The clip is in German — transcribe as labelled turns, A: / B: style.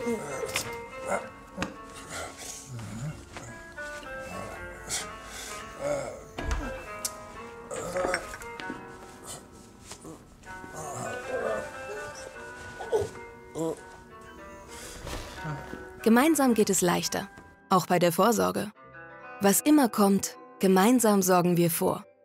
A: Gemeinsam geht es leichter, auch bei der Vorsorge. Was immer kommt, gemeinsam sorgen wir vor.